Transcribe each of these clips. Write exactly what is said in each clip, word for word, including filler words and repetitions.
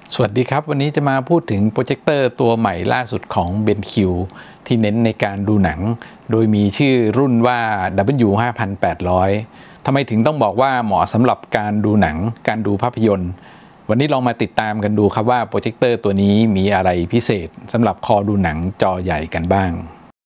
สวัสดีครับวันนี้จะมาพูดถึงโปรเจคเตอร์ตัวใหม่ล่าสุดของ เบน คิว ที่เน้นในการดูหนังโดยมีชื่อรุ่นว่า ดับเบิลยู ห้าพันแปดร้อย ทำไมถึงต้องบอกว่าเหมาะสำหรับการดูหนังการดูภาพยนตร์วันนี้ลองมาติดตามกันดูครับว่าโปรเจคเตอร์ตัวนี้มีอะไรพิเศษสำหรับคอดูหนังจอใหญ่กันบ้าง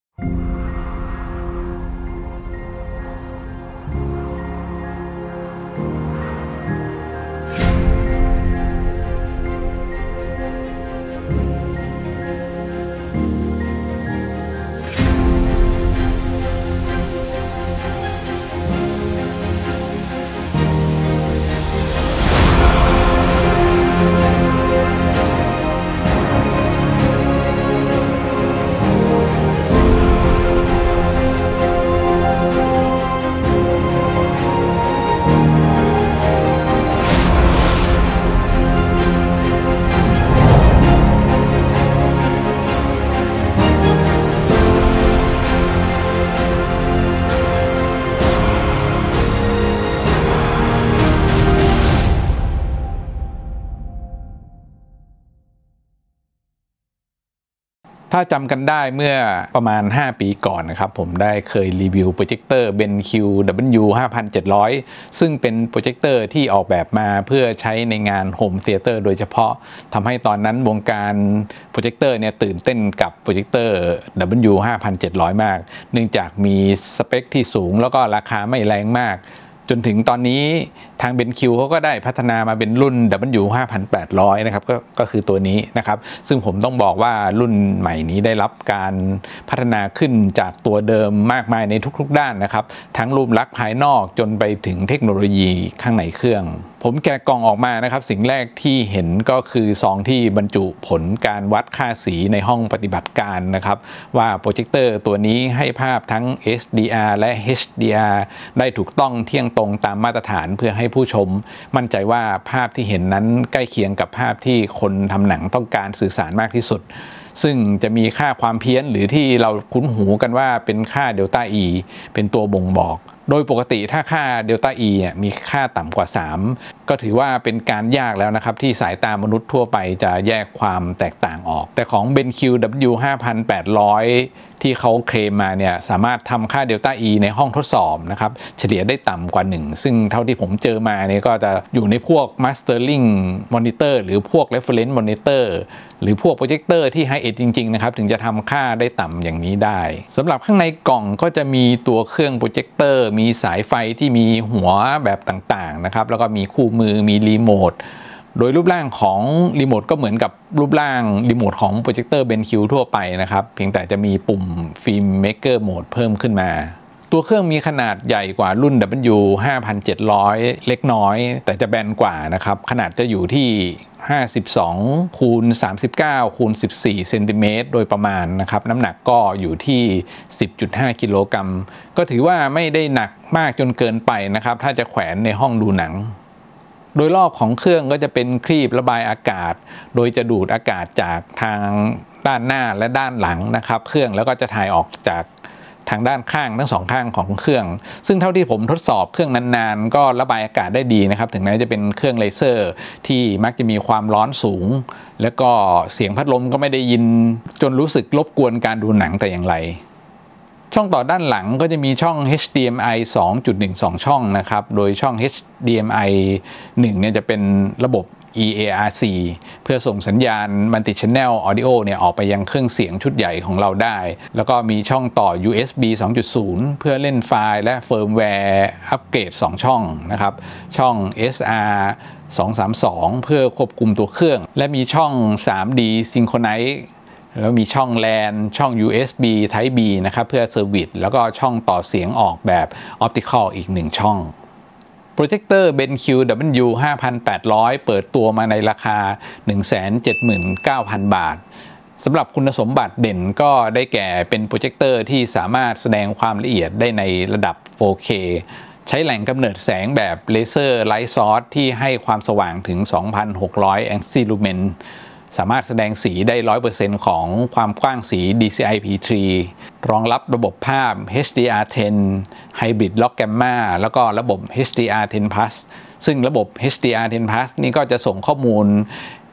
ถ้าจำกันได้เมื่อประมาณห้าปีก่อนนะครับผมได้เคยรีวิวโปรเจคเตอร์ เบน คิว ดับเบิลยู ห้าพันเจ็ดร้อย ซึ่งเป็นโปรเจคเตอร์ที่ออกแบบมาเพื่อใช้ในงานโฮมเธียเตอร์โดยเฉพาะทำให้ตอนนั้นวงการโปรเจคเตอร์เนี่ยตื่นเต้นกับโปรเจคเตอร์ ดับเบิลยู ห้าพันเจ็ดร้อย มากเนื่องจากมีสเปคที่สูงแล้วก็ราคาไม่แรงมากจนถึงตอนนี้ทาง เบน คิว เขาก็ได้พัฒนามาเป็นรุ่น ดับเบิลยู ห้าพันแปดร้อย นะครับก็ก็คือตัวนี้นะครับซึ่งผมต้องบอกว่ารุ่นใหม่นี้ได้รับการพัฒนาขึ้นจากตัวเดิมมากมายในทุกๆด้านนะครับทั้งรูปลักษณ์ภายนอกจนไปถึงเทคโนโลยีข้างในเครื่องผมแกะกล่องออกมานะครับสิ่งแรกที่เห็นก็คือซองที่บรรจุผลการวัดค่าสีในห้องปฏิบัติการนะครับว่าโปรเจคเตอร์ตัวนี้ให้ภาพทั้ง เอส ดี อาร์ และ เอช ดี อาร์ ได้ถูกต้องเที่ยงตรงตามมาตรฐานเพื่อให้ผู้ชมมั่นใจว่าภาพที่เห็นนั้นใกล้เคียงกับภาพที่คนทำหนังต้องการสื่อสารมากที่สุดซึ่งจะมีค่าความเพี้ยนหรือที่เราคุ้นหูกันว่าเป็นค่าเดลต้า E เป็นตัวบ่งบอกโดยปกติถ้าค่าเดลต้า E มีค่าต่ำกว่าสามก็ถือว่าเป็นการยากแล้วนะครับที่สายตามนุษย์ทั่วไปจะแยกความแตกต่างออกแต่ของ เบน คิว ดับเบิลยู ห้าพันแปดร้อย ที่เขาเคลมมาเนี่ยสามารถทำค่าเดลต้า E ในห้องทดสอบนะครับเฉลี่ยได้ต่ำกว่าหนึ่งซึ่งเท่าที่ผมเจอมาเนี่ยก็จะอยู่ในพวก Mastering Monitor หรือพวก Reference Monitor หรือพวกโปรเจคเตอร์ที่ High End จริงๆนะครับถึงจะทำค่าได้ต่ำอย่างนี้ได้สำหรับข้างในกล่องก็จะมีตัวเครื่องโปรเจคเตอร์มีสายไฟที่มีหัวแบบต่างๆนะครับแล้วก็มีคู่มือมีรีโมทโดยรูปร่างของรีโมทก็เหมือนกับรูปร่างรีโมทของโปรเจคเตอร์ เบน คิว ทั่วไปนะครับเพียงแต่จะมีปุ่มฟิล์มเมกเกอร์โหมดเพิ่มขึ้นมาตัวเครื่องมีขนาดใหญ่กว่ารุ่น ดับเบิลยู ห้าพันเจ็ดร้อย เล็กน้อยแต่จะแบนกว่านะครับขนาดจะอยู่ที่ห้าสิบสองคูณสามสิบเก้าคูณสิบสี่เซนติเมตรโดยประมาณนะครับน้ำหนักก็อยู่ที่ สิบจุดห้า กิโลกรัมก็ถือว่าไม่ได้หนักมากจนเกินไปนะครับถ้าจะแขวนในห้องดูหนังโดยรอบของเครื่องก็จะเป็นครีบระบายอากาศโดยจะดูดอากาศจากทางด้านหน้าและด้านหลังนะครับเครื่องแล้วก็จะถ่ายออกจากทางด้านข้างทั้งสองข้างของเครื่องซึ่งเท่าที่ผมทดสอบเครื่องนานๆก็ระบายอากาศได้ดีนะครับถึงแม้จะเป็นเครื่องเลเซอร์ที่มักจะมีความร้อนสูงแล้วก็เสียงพัดลมก็ไม่ได้ยินจนรู้สึกรบกวนการดูหนังแต่อย่างไรช่องต่อด้านหลังก็จะมีช่อง เอช ดี เอ็ม ไอ สองจุดหนึ่งสอง ช่องนะครับโดยช่อง เอช ดี เอ็ม ไอ หนึ่งเนี่ยจะเป็นระบบ อี เอ อาร์ ซี เพื่อส่งสัญญาณ Multi-Channel Audio เนี่ยออกไปยังเครื่องเสียงชุดใหญ่ของเราได้แล้วก็มีช่องต่อ ยู เอส บี สองจุดศูนย์ เพื่อเล่นไฟล์และเฟิร์มแวร์อัปเกรดสองช่องนะครับช่อง เอส อาร์ สองสามสอง เพื่อควบคุมตัวเครื่องและมีช่อง ทรีดี Synchronizeแล้วมีช่อง แลน ช่อง ยู เอส บี Type B นะครับเพื่อเซอร์วิสแล้วก็ช่องต่อเสียงออกแบบ Optical อีกหนึ่งช่องโปรเจคเตอร์ เบน คิว ดับเบิลยู ห้าพันแปดร้อย เปิดตัวมาในราคา หนึ่งแสนเจ็ดหมื่นเก้าพัน บาทสำหรับคุณสมบัติเด่นก็ได้แก่เป็นโปรเจคเตอร์ที่สามารถแสดงความละเอียดได้ในระดับ โฟร์เค ใช้แหล่งกำเนิดแสงแบบเลเซอร์ไลท์ซอร์สที่ให้ความสว่างถึง สองพันหกร้อย แองสติลูเมนสามารถแสดงสีได้ ร้อยเปอร์เซ็นต์ ของความกว้างสี ดี ซี ไอ พี ทรี รองรับระบบภาพ เอช ดี อาร์ เท็น Hybrid Log Gamma แล้วก็ระบบ เอช ดี อาร์ เท็น Plus ซึ่งระบบ เอช ดี อาร์ เท็น Plus นี่ก็จะส่งข้อมูล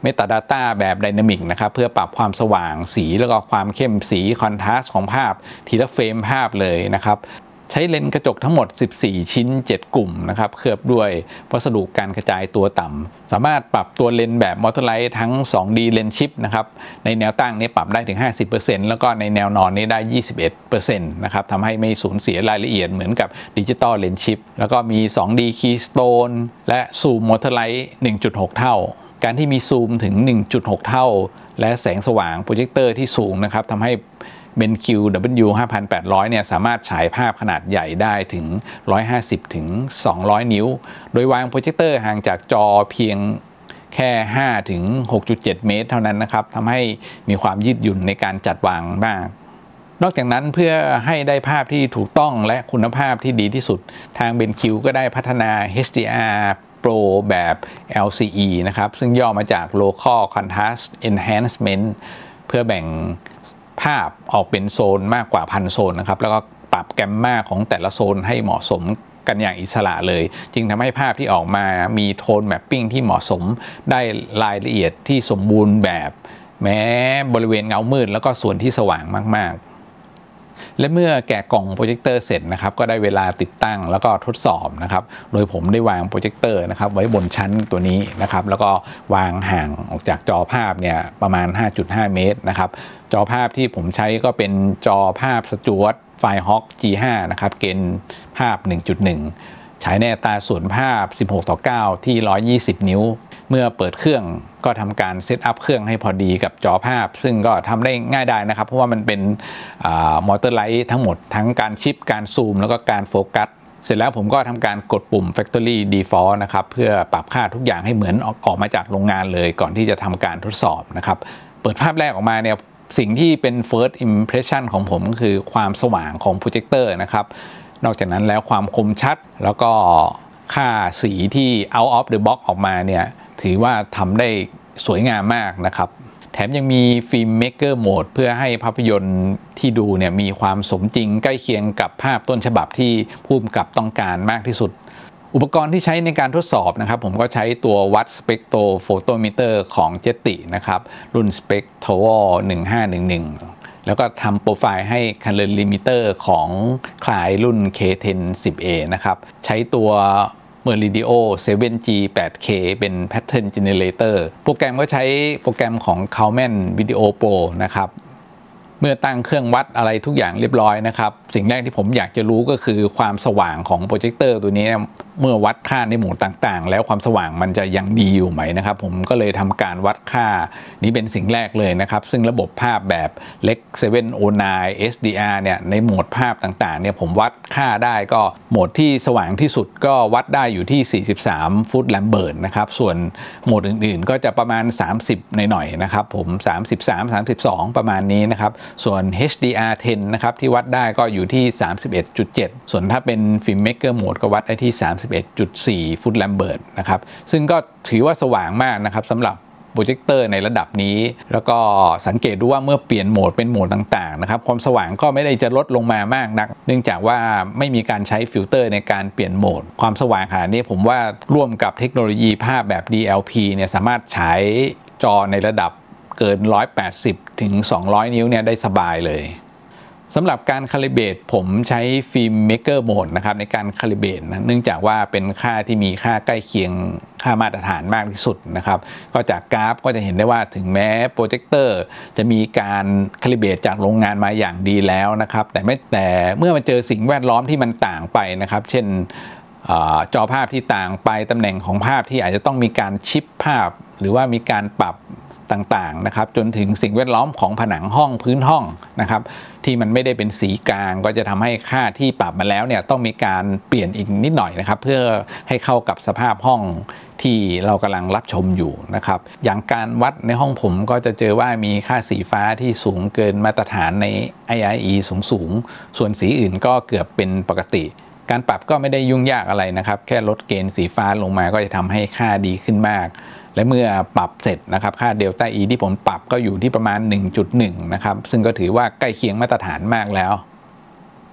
Metadata แบบไดนามิกนะครับเพื่อปรับความสว่างสีแล้วก็ความเข้มสีคอนทราสต์ของภาพทีละเฟรมภาพเลยนะครับใช้เลนส์กระจกทั้งหมดสิบสี่ชิ้นเจ็ดกลุ่มนะครับเคลือบด้วยวัสดุการกระจายตัวต่ำสามารถปรับตัวเลนส์แบบมอเตอร์ไลท์ทั้ง สองดี เลนส์ชิปนะครับในแนวตั้งนี้ปรับได้ถึง ห้าสิบเปอร์เซ็นต์ แล้วก็ในแนวนอนนี้ได้ ยี่สิบเอ็ดเปอร์เซ็นต์ นะครับทำให้ไม่สูญเสียรายละเอียดเหมือนกับดิจิตอลเลนส์ชิปแล้วก็มี สองดี Keystone และซูมมอเตอร์ไลท์ หนึ่งจุดหก เท่าการที่มีซูมถึง หนึ่งจุดหก เท่าและแสงสว่างโปรเจคเตอร์ที่สูงนะครับทำให้BenQ ดับเบิลยู ห้าพันแปดร้อย เนี่ยสามารถฉายภาพขนาดใหญ่ได้ถึงหนึ่งร้อยห้าสิบถึงสองร้อยนิ้วโดยวางโปรเจคเตอร์ห่างจากจอเพียงแค่ห้าถึงหกจุดเจ็ด เมตรเท่านั้นนะครับทำให้มีความยืดหยุ่นในการจัดวางมากนอกจากนั้นเพื่อให้ได้ภาพที่ถูกต้องและคุณภาพที่ดีที่สุดทาง BenQ ก็ได้พัฒนา เอช ดี อาร์ Pro แบบ แอล ซี อี นะครับซึ่งย่อมาจาก Local Contrast Enhancement เพื่อแบ่งภาพออกเป็นโซนมากกว่าพันโซนนะครับแล้วก็ปรับแกมมาของแต่ละโซนให้เหมาะสมกันอย่างอิสระเลยจึงทำให้ภาพที่ออกมามีโทนแมปปิ้งที่เหมาะสมได้รายละเอียดที่สมบูรณ์แบบแม้บริเวณเงามืดแล้วก็ส่วนที่สว่างมากๆและเมื่อแกะกล่องโปรเจคเตอร์เสร็จนะครับก็ได้เวลาติดตั้งแล้วก็ทดสอบนะครับโดยผมได้วางโปรเจคเตอร์นะครับไว้บนชั้นตัวนี้นะครับแล้วก็วางห่างออกจากจอภาพเนี่ยประมาณ ห้าจุดห้า เมตรนะครับจอภาพที่ผมใช้ก็เป็นจอภาพสจ๊วตไฟฮอค จี ห้า นะครับเกณฑ์ภาพ หนึ่งจุดหนึ่ง ฉายในอัตราส่วนภาพสิบหกต่อเก้าที่หนึ่งร้อยยี่สิบนิ้วเมื่อเปิดเครื่องก็ทำการเซตอัพเครื่องให้พอดีกับจอภาพซึ่งก็ทำได้ง่ายได้นะครับเพราะว่ามันเป็นมอเตอร์ไลท์ทั้งหมดทั้งการชิปการซูมแล้วก็การโฟกัสเสร็จแล้วผมก็ทำการกดปุ่ม Factory Default นะครับเพื่อปรับค่าทุกอย่างให้เหมือนออกมาจากโรงงานเลยก่อนที่จะทำการทดสอบนะครับเปิดภาพแรกออกมาเนี่ยสิ่งที่เป็น first impression ของผมก็คือความสว่างของโปรเจคเตอร์นะครับนอกจากนั้นแล้วความคมชัดแล้วก็ค่าสีที่ out of the box ออกมาเนี่ยถือว่าทำได้สวยงามมากนะครับแถมยังมีฟิล์มเมกเกอร์โหมดเพื่อให้ภาพยนตร์ที่ดูเนี่ยมีความสมจริงใกล้เคียงกับภาพต้นฉบับที่ผู้กำกับต้องการมากที่สุดอุปกรณ์ที่ใช้ในการทดสอบนะครับผมก็ใช้ตัววัดสเปกโตโฟโตมิเตอร์ของ Jetty นะครับรุ่น Spectral หนึ่งห้าหนึ่งหนึ่งแล้วก็ทำโปรไฟล์ให้ Color Limiter ของคลายรุ่น เค เท็น สิบ เอ นะครับใช้ตัว Meridio เซเว่นจี แปดเค เป็น Pattern Generator โปรแกรมก็ใช้โปรแกรมของ Calman Video Pro นะครับเมื่อตั้งเครื่องวัดอะไรทุกอย่างเรียบร้อยนะครับสิ่งแรกที่ผมอยากจะรู้ก็คือความสว่างของโปรเจคเตอร์ตัวนี้เมื่อวัดค่าในหมู่ต่างๆแล้วความสว่างมันจะยังดีอยู่ไหมนะครับผมก็เลยทำการวัดค่านี้เป็นสิ่งแรกเลยนะครับซึ่งระบบภาพแบบ เล็ก เซเว่นโอไนน์ เอส ดี อาร์ เนี่ยในโหมดภาพต่างๆเนี่ยผมวัดค่าได้ก็โหมดที่สว่างที่สุดก็วัดได้อยู่ที่สี่สิบสามฟุตแลมเบิร์ตนะครับส่วนโหมดอื่นๆก็จะประมาณสามสิบหน่อยๆนะครับผมสามสิบสาม สามสิบสองประมาณนี้นะครับส่วน เอช ดี อาร์ เท็น นะครับที่วัดได้ก็อยู่ที่ สามสิบเอ็ดจุดเจ็ด ส่วนถ้าเป็นฟิล์มเมกเกอร์โหมดก็วัดได้ที่ สามสิบเอ็ดจุดสี่ ฟุตแลมเบิร์ตนะครับซึ่งก็ถือว่าสว่างมากนะครับสำหรับโปรเจคเตอร์ในระดับนี้แล้วก็สังเกตดูว่าเมื่อเปลี่ยนโหมดเป็นโหมดต่างๆนะครับความสว่างก็ไม่ได้จะลดลงมามากนักเนื่องจากว่าไม่มีการใช้ฟิลเตอร์ในการเปลี่ยนโหมดความสว่างขนาดนี้ผมว่าร่วมกับเทคโนโลยีภาพแบบ ดี แอล พี เนี่ยสามารถฉายจอในระดับเกินหนึ่งร้อยแปดสิบถึงสองร้อยนิ้วเนี่ยได้สบายเลยสำหรับการคาลิเบรตผมใช้ฟิล์มเมกเกอร์โหมดนะครับในการคาลิเบรตนะเนื่องจากว่าเป็นค่าที่มีค่าใกล้เคียงค่ามาตรฐานมากที่สุดนะครับก็จากกราฟก็จะเห็นได้ว่าถึงแม้โปรเจคเตอร์จะมีการคาลิเบรตจากโรงงานมาอย่างดีแล้วนะครับแต่ไม่แต่เมื่อมาเจอสิ่งแวดล้อมที่มันต่างไปนะครับเช่นจอภาพที่ต่างไปตำแหน่งของภาพที่อาจจะต้องมีการชิปภาพหรือว่ามีการปรับต่างๆนะครับจนถึงสิ่งแวดล้อมของผนังห้องพื้นห้องนะครับที่มันไม่ได้เป็นสีกลางก็จะทำให้ค่าที่ปรับมาแล้วเนี่ยต้องมีการเปลี่ยนอีกนิดหน่อยนะครับเพื่อให้เข้ากับสภาพห้องที่เรากำลังรับชมอยู่นะครับอย่างการวัดในห้องผมก็จะเจอว่ามีค่าสีฟ้าที่สูงเกินมาตรฐานใน ไอ อาร์ อี สูงสูงส่วนสีอื่นก็เกือบเป็นปกติการปรับก็ไม่ได้ยุ่งยากอะไรนะครับแค่ลดเกณฑ์สีฟ้าลงมาก็จะทำให้ค่าดีขึ้นมากและเมื่อปรับเสร็จนะครับค่าเดลต้า E ที่ผมปรับก็อยู่ที่ประมาณ หนึ่งจุดหนึ่ง นะครับซึ่งก็ถือว่าใกล้เคียงมาตรฐานมากแล้ว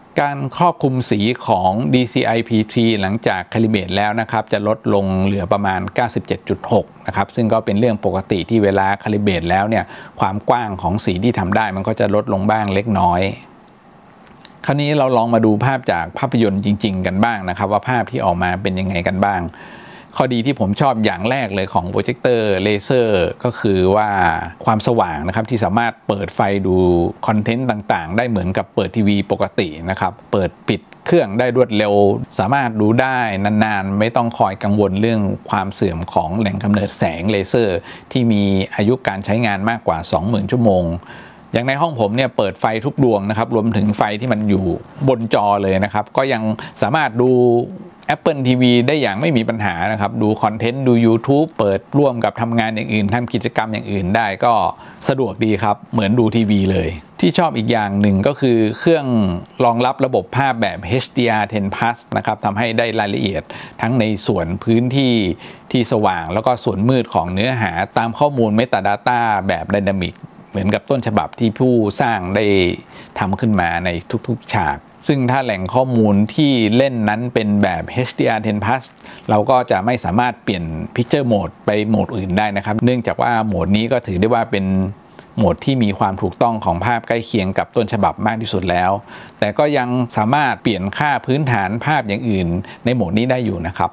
การครอบคลุมสีของ ดี ซี ไอ พี ที หลังจากคาลิเบรตแล้วนะครับจะลดลงเหลือประมาณ เก้าสิบเจ็ดจุดหก นะครับซึ่งก็เป็นเรื่องปกติที่เวลาคาลิเบรตแล้วเนี่ยความกว้างของสีที่ทำได้มันก็จะลดลงบ้างเล็กน้อยคราวนี้เราลองมาดูภาพจากภาพยนตร์จริงๆกันบ้างนะครับว่าภาพที่ออกมาเป็นยังไงกันบ้างข้อดีที่ผมชอบอย่างแรกเลยของโปรเจคเตอร์เลเซอร์ก็คือว่าความสว่างนะครับที่สามารถเปิดไฟดูคอนเทนต์ต่างๆได้เหมือนกับเปิดทีวีปกตินะครับเปิดปิดเครื่องได้รวดเร็วสามารถดูได้นานๆไม่ต้องคอยกังวลเรื่องความเสื่อมของแหล่งกำเนิดแสงเลเซอร์ที่มีอายุการใช้งานมากกว่า สองหมื่น ชั่วโมงอย่างในห้องผมเนี่ยเปิดไฟทุกดวงนะครับรวมถึงไฟที่มันอยู่บนจอเลยนะครับก็ยังสามารถดู Apple ที วี ได้อย่างไม่มีปัญหานะครับดูคอนเทนต์ดู YouTube เปิดร่วมกับทำงานอย่างอื่นทำกิจกรรมอย่างอื่นได้ก็สะดวกดีครับเหมือนดูทีวีเลยที่ชอบอีกอย่างหนึ่งก็คือเครื่องรองรับระบบภาพแบบ เอช ดี อาร์ เท็น พลัส นะครับทำให้ได้รายละเอียดทั้งในส่วนพื้นที่ที่สว่างแล้วก็ส่วนมืดของเนื้อหาตามข้อมูล Metadata แบบไดนามิกเหมือนกับต้นฉบับที่ผู้สร้างได้ทำขึ้นมาในทุกๆฉากซึ่งถ้าแหล่งข้อมูลที่เล่นนั้นเป็นแบบ เอช ดี อาร์ เท็น พลัส เราก็จะไม่สามารถเปลี่ยน Picture Mode ไปโหมดอื่นได้นะครับเนื่องจากว่าโหมดนี้ก็ถือได้ว่าเป็นโหมดที่มีความถูกต้องของภาพใกล้เคียงกับต้นฉบับมากที่สุดแล้วแต่ก็ยังสามารถเปลี่ยนค่าพื้นฐานภาพอย่างอื่นในโหมดนี้ได้อยู่นะครับ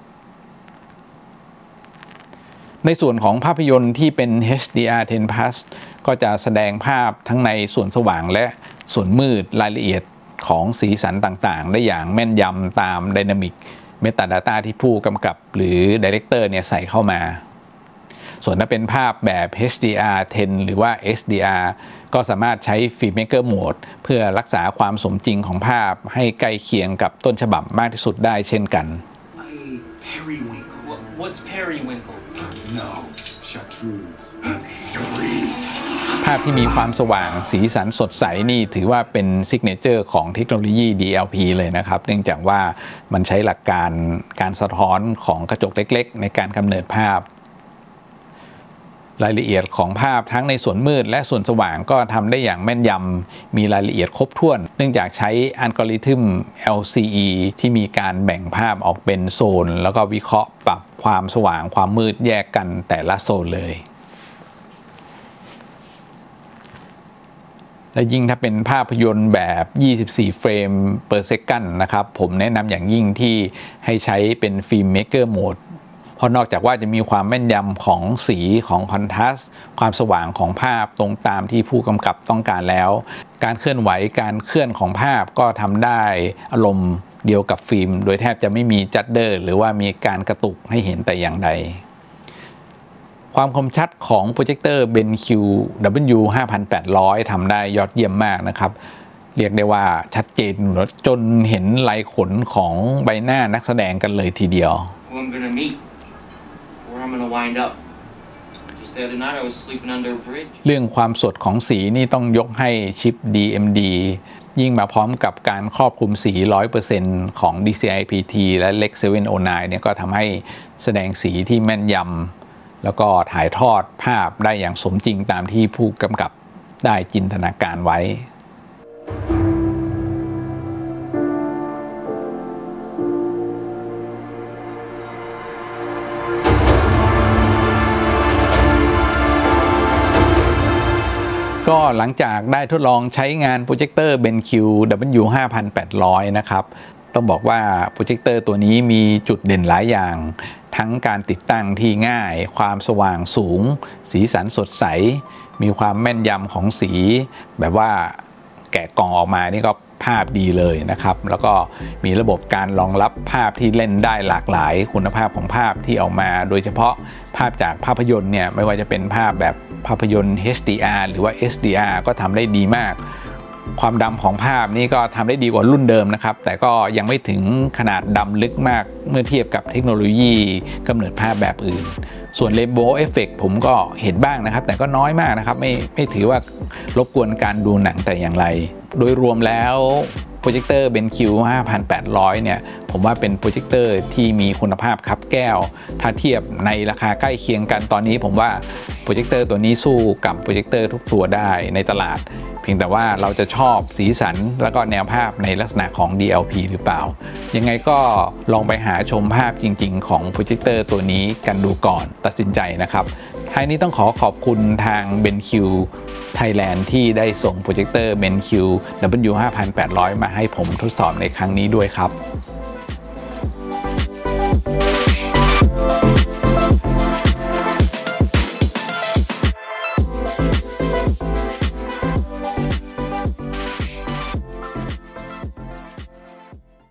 ในส่วนของภาพยนตร์ที่เป็น เอช ดี อาร์ เท็น พลัส ก็จะแสดงภาพทั้งในส่วนสว่างและส่วนมืดรายละเอียดของสีสันต่างๆได้อย่างแม่นยำตาม Dynamic Metadata ที่ผู้กำกับหรือ Director เนี่ยใส่เข้ามาส่วนถ้าเป็นภาพแบบ เอช ดี อาร์ เท็น หรือว่า เอส ดี อาร์ ก็สามารถใช้ Filmmaker Mode เพื่อรักษาความสมจริงของภาพให้ใกล้เคียงกับต้นฉบับมากที่สุดได้เช่นกัน What, what's periwinkle? No, chartreuse. ภาพที่มีความสว่างสีสันสดใสนี่ถือว่าเป็นซิกเนเจอร์ของเทคโนโลยี ดี แอล พี เลยนะครับเนื่องจากว่ามันใช้หลักการการสะท้อนของกระจกเล็กๆในการกำเนิดภาพรายละเอียดของภาพทั้งในส่วนมืดและส่วนสว่างก็ทำได้อย่างแม่นยำมีรายละเอียดครบถ้วนเนื่องจากใช้อัลกอริทึม แอล ซี อี ที่มีการแบ่งภาพออกเป็นโซนแล้วก็วิเคราะห์ปรับความสว่างความมืดแยกกันแต่ละโซนเลยและยิ่งถ้าเป็นภาพยนตร์แบบ ยี่สิบสี่ เฟรม per second นะครับผมแนะนำอย่างยิ่งที่ให้ใช้เป็น Filmmaker Mode เพราะนอกจากว่าจะมีความแม่นยำของสีของคอนทราสต์ความสว่างของภาพตรงตามที่ผู้กำกับต้องการแล้วการเคลื่อนไหวการเคลื่อนของภาพก็ทำได้อารมณ์เดียวกับฟิล์มโดยแทบจะไม่มีจัดเดอร์หรือว่ามีการกระตุกให้เห็นแต่อย่างใดความคมชัดของโปรเจคเตอร์ เบน คิว ดับเบิลยู ห้าพันแปดร้อย ทำได้ยอดเยี่ยมมากนะครับเรียกได้ว่าชัดเจนจนเห็นลายขนของใบหน้านักแสดงกันเลยทีเดียว Who I'm gonna meet? Where I'm gonna wind up? Just the other night I was sleeping under a bridge. เรื่องความสดของสีนี่ต้องยกให้ชิป ดี เอ็ม ดี ยิ่งมาพร้อมกับการครอบคลุมสี ร้อยเปอร์เซ็นต์ ของ ดี ซี ไอ พี ที และ เล็กซ์ เซเว่น โอ ไนน์ เนี่ยก็ทำให้แสดงสีที่แม่นยำแล้วก็ถ่ายทอดภาพได้อย่างสมจริงตามที่ผู้กำกับได้จินตนาการไว้ก็หลังจากได้ทดลองใช้งานโปรเจคเตอร์ เบน คิว ดับเบิลยู ห้าพันแปดร้อย นะครับต้องบอกว่าโปรเจคเตอร์ตัวนี้มีจุดเด่นหลายอย่างทั้งการติดตั้งที่ง่ายความสว่างสูงสีสันสดใสมีความแม่นยำของสีแบบว่าแกะกล่องออกมานี่ก็ภาพดีเลยนะครับแล้วก็มีระบบการรองรับภาพที่เล่นได้หลากหลายคุณภาพของภาพที่ออกมาโดยเฉพาะภาพจากภาพยนตร์เนี่ยไม่ว่าจะเป็นภาพแบบภาพยนตร์ เอช ดี อาร์ หรือว่า เอส ดี อาร์ ก็ทำได้ดีมากความดำของภาพนี่ก็ทำได้ดีกว่ารุ่นเดิมนะครับแต่ก็ยังไม่ถึงขนาดดำลึกมากเมื่อเทียบกับเทคโนโลยีกำเนิดภาพแบบอื่นส่วน Rainbow Effect ผมก็เห็นบ้างนะครับแต่ก็น้อยมากนะครับไม่ไม่ถือว่ารบกวนการดูหนังแต่อย่างไรโดยรวมแล้วโปรเจคเตอร์ เบน คิว ห้าพันแปดร้อย เนี่ยผมว่าเป็นโปรเจคเตอร์ที่มีคุณภาพคับแก้วถ้าเทียบในราคาใกล้เคียงกันตอนนี้ผมว่าโปรเจคเตอร์ตัวนี้สู้กับโปรเจคเตอร์ทุกตัวได้ในตลาดเพียงแต่ว่าเราจะชอบสีสันแล้วก็แนวภาพในลักษณะของ ดี แอล พี หรือเปล่ายังไงก็ลองไปหาชมภาพจริงๆของโปรเจคเตอร์ตัวนี้กันดูก่อนตัดสินใจนะครับท้ายนี้ต้องขอขอบคุณทาง เบนคิว Thailand ที่ได้ส่งโปรเจคเตอร์ เบนคิว ดับเบิลยู ห้าพันแปดร้อย มาให้ผมทดสอบในครั้งนี้ด้วยครับ